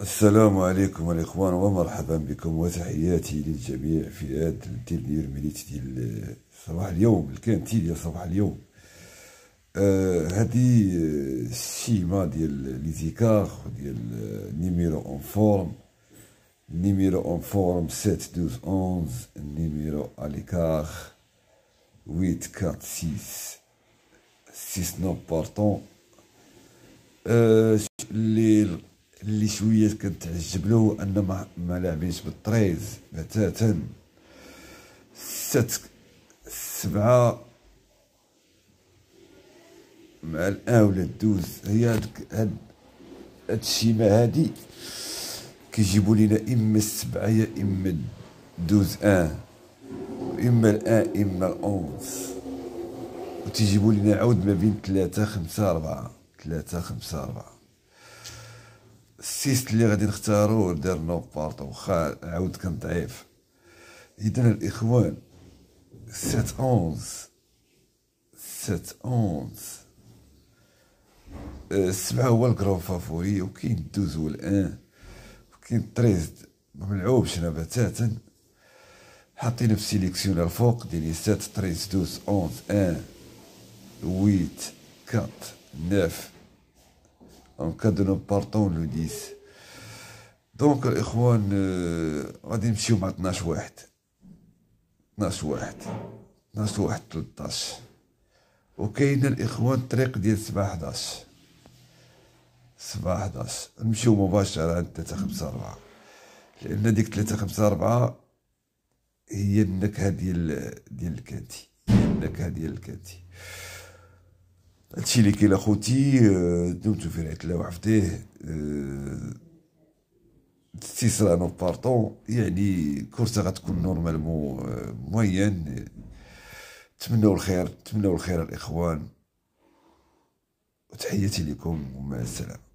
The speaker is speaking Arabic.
السلام عليكم الإخوان ومرحبا بكم وتحياتي للجميع في هذا الدير ديال ميليت ديال صباح اليوم الكانتي ديال صباح اليوم. هذه الشيمة ديال لي زيكار ديال نيميرو اون فورم، نيميرو اون فورم 7 12 11، نيميرو عليكار 8 4 6 6 نو بارتون. اللي شويه كنتعجب له هو ان ما لاعبينش بالطريز بتاتا. 7 مع الان ولا الدوز. هي هاد الشيمه هادي كيجيبوا لينا اما السبعه يا اما الدوز اما الان اما الاونز، وتيجيبوا لينا عود ما بين 3 5 4 3 5 4. السيست اللي غادي نختارو دار نو بارطو واخا عاود كان ضعيف. اذا الاخوان 7 11 7 11 السبعة هو الكرون فافوري، وكاين الدوز هو الان، وكاين الطريز ما ملعوبش انا بتاتا. حاطينه في سيليكسيون الفوق ديالي 7 13 12 11 8 4 9 en cas de nous partons le 10. دونك الاخوان غادي نمشيو مع 12 واحد 12 واحد 12 واحد 13. وكاين الاخوان الطريق ديال 7 11 7 11 نمشيو مباشره عند 3 5 4، لان ديك 3 5 4 هي النكهه ديال الكانتي، هي النكهه ديال الكانتي. هادشي اللي كاين اخوتي. دمتم في رعاية الله وحفظه. استيسرا نو بارطون، يعني كورسه غتكون نورمالمون موين. نتمنوا الخير، نتمنوا الخير الاخوان، وتحياتي لكم ومع السلامه.